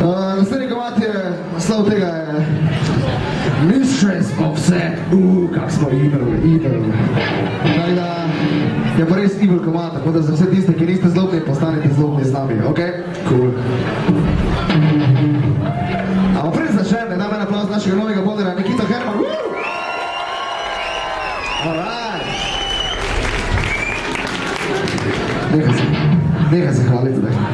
Naslednji komad je, naslov tega je Mistress of Sad. Kak smo evil. Tako da je pa res evil komad, tako da za vse tiste, ki niste zlobni, postanete zlobni z nami, ok? Cool. Ampak prej začnem, ne dam en aplauz našega novega bodera, Nikita Herman. Alright. Nehaj se hvaliti zdaj.